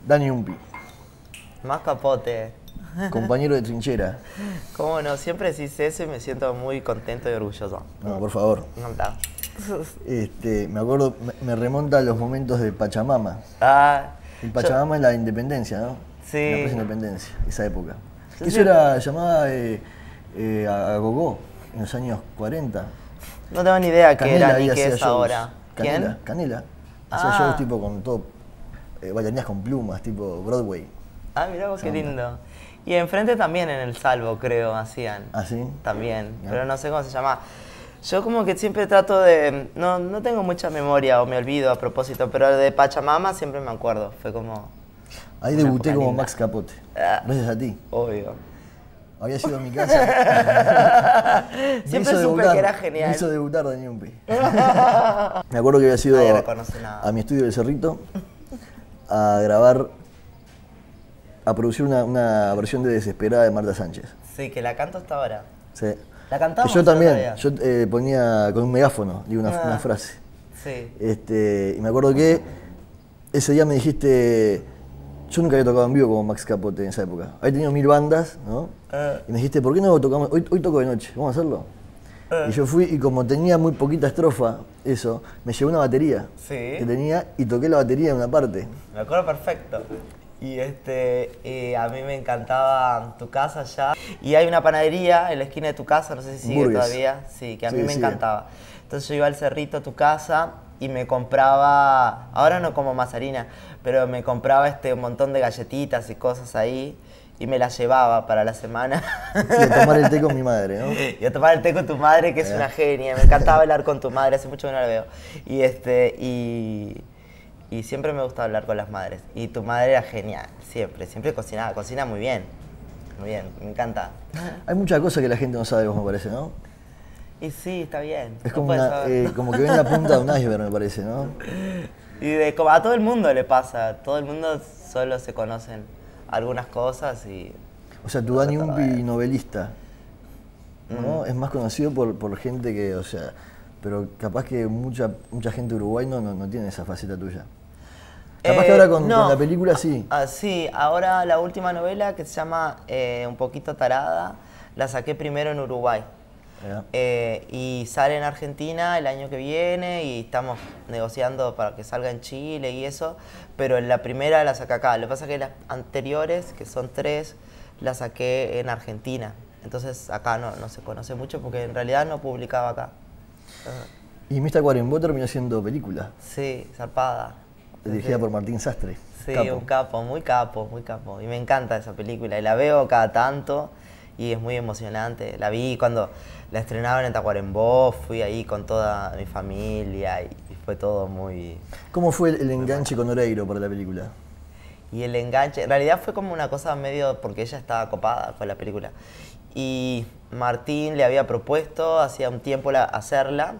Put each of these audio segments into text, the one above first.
Dani Umpi, Más Capote. compañero de trinchera. Cómo no, siempre decís eso y me siento muy contento y orgulloso. No, por favor. Encantado. Me acuerdo, me remonta a los momentos de Pachamama. Ah, El Pachamama es la independencia, ¿no? Sí. La Plaza Independencia, esa época. Yo Eso siempre- era llamada a Gogó en los años 40. no tengo ni idea qué era ahí ni qué hacía es shows. ahora. Canela, ¿Quién? Canela. Hacía Ah. shows tipo con todo, bailarinas con plumas, tipo Broadway. Ah, mirá vos qué Esa onda. lindo. Y enfrente también en el Salvo, creo, hacían. ¿Ah, sí? También, Ya. pero no sé cómo se llama. Yo como que siempre trato de... No tengo mucha memoria o me olvido a propósito, pero de Pachamama siempre me acuerdo. Fue como... Ahí Una debuté época como linda. Max Capote. Ah. Gracias a ti. Obvio. Había sido a mi casa. Siempre supe que era genial. Me hizo debutar Dani Umpi. Me acuerdo que había sido Nadie reconoce nada. a mi estudio del Cerrito a grabar, a producir una versión de Desesperada de Marta Sánchez. Sí, que la canto hasta ahora. Sí. La Que cantamos yo el otro también, día. yo ponía con un megáfono, digo Ah. una frase. Sí. Y me acuerdo que ese día me dijiste, yo nunca había tocado en vivo como Max Capote en esa época. Había tenido 1000 bandas, ¿no? Y me dijiste, ¿por qué no tocamos? Hoy toco de noche, ¿vamos a hacerlo? Y yo fui y como tenía muy poquita estrofa, eso, me llevé una batería Sí. que tenía y toqué la batería en una parte. Me acuerdo perfecto. Y a mí me encantaba tu casa allá. Y hay una panadería en la esquina de tu casa, no sé si sigue Burgues. todavía. Sí, que a mí Sí, me sigue. encantaba. Entonces yo iba al Cerrito a tu casa y me compraba, ahora no como más harina, pero me compraba un montón de galletitas y cosas ahí y me las llevaba para la semana. Y a tomar el té con mi madre, ¿no? Y a tomar el té con tu madre, que es una genia. Me encantaba hablar con tu madre, hace mucho que no la veo. Y siempre me gusta hablar con las madres. Y tu madre era genial, siempre cocinaba, cocina muy bien. Muy bien, me encanta. Hay muchas cosas que la gente no sabe, vos me parece, ¿no? Y sí, está bien. Es no como, puedes saber. como que ven la punta de un iceberg, me parece, ¿no? Y como a todo el mundo le pasa, todo el mundo solo se conocen algunas cosas y... O sea, tu Dani Umpi novelista, ¿no? Es más conocido por gente que, o sea, pero capaz que mucha gente de Uruguay no tiene esa faceta tuya. Capaz que ahora con la película sí. Sí, ahora la última novela que se llama Un poquito tarada, la saqué primero en Uruguay. Y sale en Argentina el año que viene y estamos negociando para que salga en Chile y eso, pero la primera la saqué acá. Lo que pasa es que las anteriores, que son 3, las saqué en Argentina. Entonces acá no se conoce mucho porque en realidad no publicaba acá. Y Mr. Cuarembó terminó siendo película, Sí, zarpada. dirigida Sí. por Martín Sastre. Sí, Capo. un capo, muy capo, muy capo. Y me encanta esa película. Y la veo cada tanto y es muy emocionante. La vi cuando la estrenaron en Tacuarembó, fui ahí con toda mi familia y fue todo muy... ¿Cómo fue el enganche con Oreiro para la película? Y el enganche, en realidad fue como una cosa medio porque ella estaba copada con la película. Y Martín le había propuesto hacía un tiempo hacerla.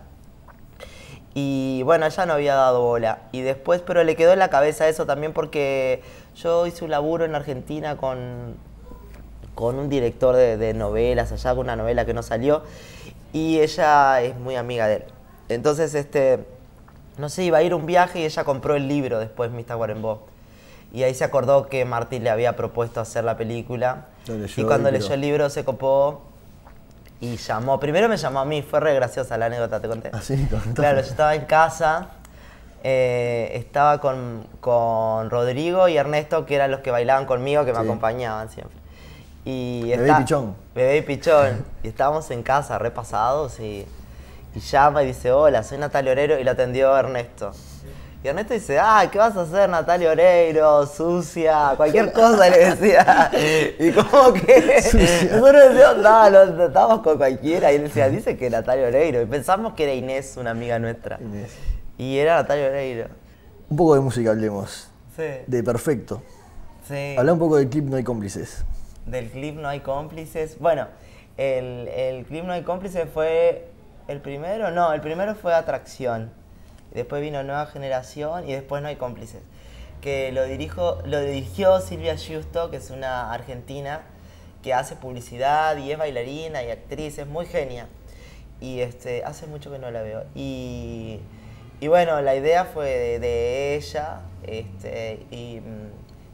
Y bueno, ella no había dado bola. Y después, pero le quedó en la cabeza eso también porque yo hice un laburo en Argentina con un director de novelas allá, con una novela que no salió. Y ella es muy amiga de él. Entonces, no sé, iba a ir a un viaje y ella compró el libro después, Mr. Guarembó. Y ahí se acordó que Martín le había propuesto hacer la película. Lo leyó Y cuando y leyó el libro se copó y llamó. Primero me llamó a mí, fue re graciosa la anécdota, te conté. Ah, sí, contame. Claro, yo estaba en casa, estaba con Rodrigo y Ernesto, que eran los que bailaban conmigo, que me Sí. acompañaban siempre. Y Bebé y Pichón. Bebé y Pichón. Y estábamos en casa, repasados, y llama y dice, hola, soy Natalia Oreiro, y lo atendió Ernesto. Y Ernesto dice, ¿qué vas a hacer, Natalia Oreiro? Sucia, cualquier cosa le decía. Y como que Sucia. nosotros decíamos, no, estábamos con cualquiera. Y él decía, dice que Natalia Oreiro. Y pensamos que era Inés, una amiga nuestra. Inés. Y era Natalia Oreiro. Un poco de música hablemos. Sí. De Perfecto. Sí. Habla un poco del clip No hay cómplices. Del clip No hay cómplices. Bueno, el clip No hay cómplices fue el primero. No, el primero fue Atracción. Después vino Nueva Generación y después No hay cómplices. Que lo dirigió Silvia Giusto, que es una argentina que hace publicidad y es bailarina y actriz, es muy genia. Y hace mucho que no la veo. Y bueno, la idea fue de ella,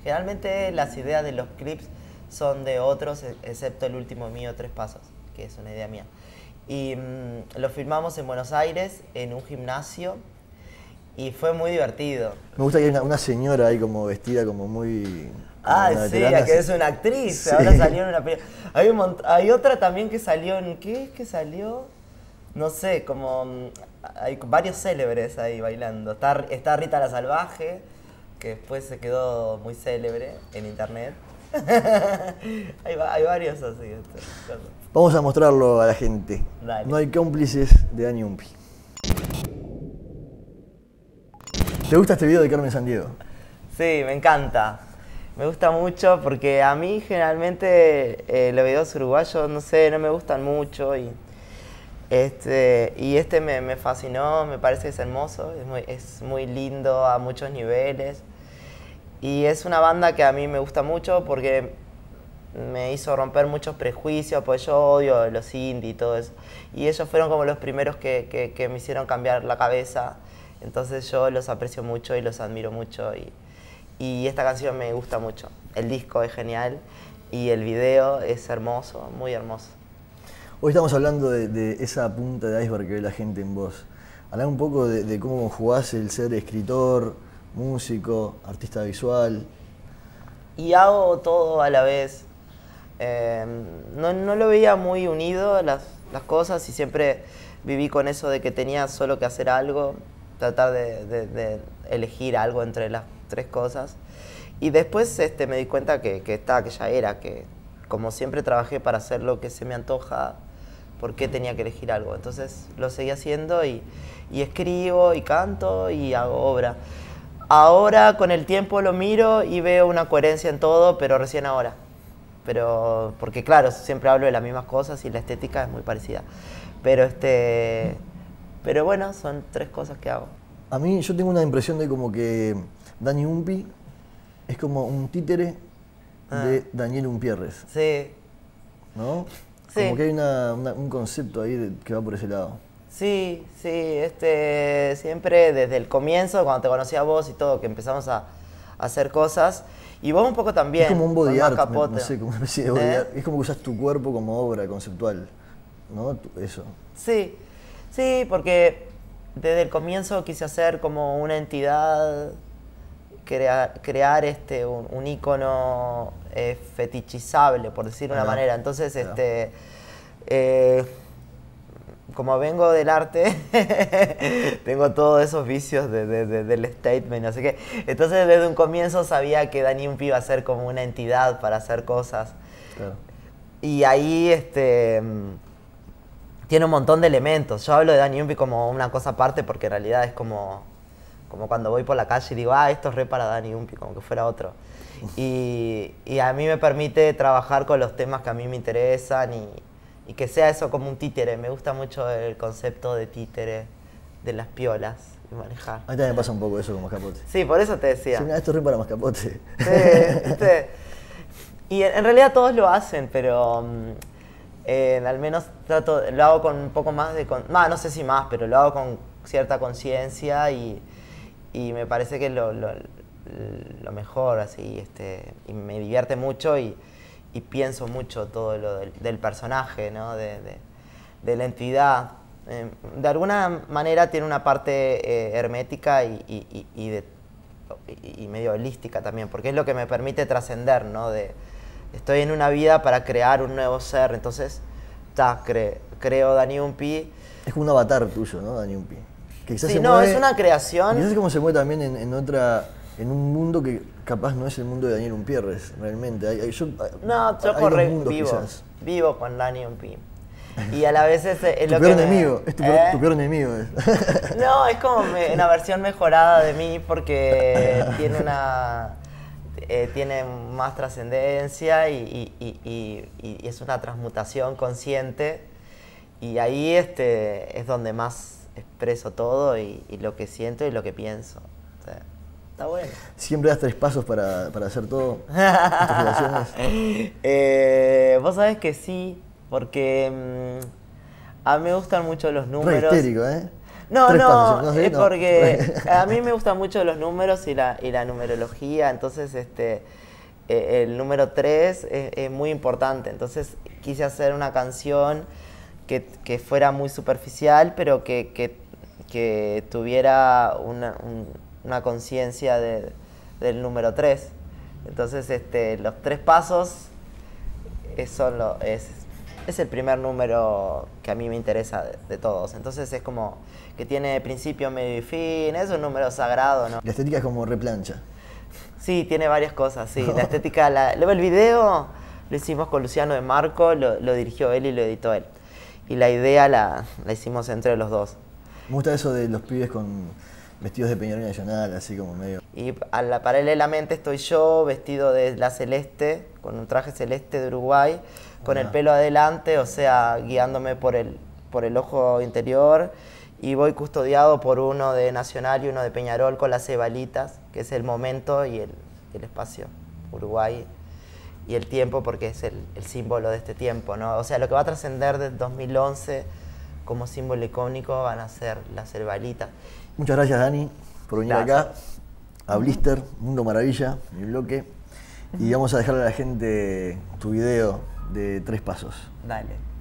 Generalmente las ideas de los clips son de otros, excepto el último mío, Tres Pasos, que es una idea mía. Y lo filmamos en Buenos Aires, en un gimnasio, y fue muy divertido. Me gusta que hay una señora ahí como vestida como muy... Ah, sí, que es una actriz, sí. Ahora salió en una película. Hay otra también que salió en... ¿Qué es que salió? No sé, como... Hay varios célebres ahí bailando. Está Rita la Salvaje, que después se quedó muy célebre en internet. hay varios así. Vamos a mostrarlo a la gente. Dale. No hay cómplices de Dani Umpi. ¿Te gusta este video de Carmen Sandiego? Sí, me encanta. Me gusta mucho porque a mí generalmente los videos uruguayos, no sé, no me gustan mucho y este me fascinó, me parece que es hermoso, es muy lindo a muchos niveles y es una banda que a mí me gusta mucho porque me hizo romper muchos prejuicios, pues yo odio los indie y todo eso y ellos fueron como los primeros que me hicieron cambiar la cabeza, entonces yo los aprecio mucho y los admiro mucho y esta canción me gusta mucho. El disco es genial y el video es hermoso, muy hermoso. Hoy estamos hablando de esa punta de iceberg que ve la gente en vos. Hablá un poco de cómo jugás el ser escritor, músico, artista visual. Y hago todo a la vez. No lo veía muy unido las cosas y siempre viví con eso de que tenía solo que hacer algo, tratar de elegir algo entre las tres cosas. Y después me di cuenta que ya era, que como siempre trabajé para hacer lo que se me antoja, ¿por qué tenía que elegir algo? Entonces lo seguí haciendo y escribo y canto y hago obra. Ahora con el tiempo lo miro y veo una coherencia en todo, pero recién ahora. Porque claro, siempre hablo de las mismas cosas y la estética es muy parecida. Pero bueno, son tres cosas que hago. A mí yo tengo una impresión de como que Dani Umpi es como un títere de Daniel Umpierres. Sí. ¿No? Sí. Como que hay un concepto ahí que va por ese lado. Sí, siempre desde el comienzo, cuando te conocí a vos y todo, que empezamos a hacer cosas, y vos un poco también. Es como un body art, Capote. no sé, como una especie de body art. Es como que usas tu cuerpo como obra conceptual, ¿no? Eso. Sí, porque desde el comienzo quise hacer como una entidad, crear un ícono fetichizable, por decirlo de una manera. Entonces, como vengo del arte, tengo todos esos vicios del statement, no sé qué. Entonces, desde un comienzo sabía que Dani Umpi iba a ser como una entidad para hacer cosas. Claro. Y ahí tiene un montón de elementos. Yo hablo de Dani Umpi como una cosa aparte porque en realidad es como cuando voy por la calle y digo, esto es re para Dani Umpi, como que fuera otro. Y a mí me permite trabajar con los temas que a mí me interesan y que sea eso como un títere. Me gusta mucho el concepto de títere, de las piolas y manejar. A mí también me pasa un poco eso con Mascapote. Sí, por eso te decía. Sí, mira, esto es re para Mascapote. Sí. Y en realidad todos lo hacen, pero al menos lo hago con un poco más de... no sé si más, pero lo hago con cierta conciencia y me parece que es lo mejor, así, y me divierte mucho y pienso mucho todo lo del personaje, ¿no? de la entidad. De alguna manera tiene una parte hermética y medio holística también, porque es lo que me permite trascender, ¿no? Estoy en una vida para crear un nuevo ser, entonces creo Dani Umpi. Es como un avatar tuyo, ¿no, Dani Umpi? Que quizás sí, se no, mueve, es una creación. Quizás es como se mueve también en un mundo que capaz no es el mundo de Daniel Umpierres, realmente. Yo vivo con Dani Umpi. Y a la vez es lo que enemigo, es tu peor enemigo. No, es como una versión mejorada de mí porque tiene más trascendencia y es una transmutación consciente y ahí es donde más expreso todo y lo que siento y lo que pienso. O sea, está bueno. ¿Siempre das 3 pasos para hacer todo? Vos sabés que sí, porque a mí me gustan mucho los números. Re histérico, ¿eh? No, Tres no, pasos, no sé, no. porque a mí me gustan mucho los números y la numerología, entonces el número 3 es muy importante, entonces quise hacer una canción que fuera muy superficial, pero que tuviera una conciencia del número 3. Entonces los 3 pasos es el primer número que a mí me interesa de todos. Entonces es como que tiene principio, medio y fin, es un número sagrado, ¿no? La estética es como replancha. Sí, tiene varias cosas, sí. La estética, luego el video lo hicimos con Luciano de Marco, lo dirigió él y lo editó él. Y la idea la hicimos entre los dos. Me gusta eso de los pibes con vestidos de Peñarol Nacional, así como medio... Y paralelamente estoy yo vestido de la celeste, con un traje celeste de Uruguay, con el pelo adelante, o sea, guiándome por el ojo interior, y voy custodiado por uno de Nacional y uno de Peñarol con las cebalitas, que es el momento y el espacio, Uruguay, y el tiempo, porque es el símbolo de este tiempo, ¿no? O sea, lo que va a trascender del 2011 como símbolo icónico van a ser las cebalitas. Muchas gracias, Dani, por venir acá a Blister, Mundo Maravilla, mi bloque. Y vamos a dejarle a la gente tu video de 3 pasos. Dale.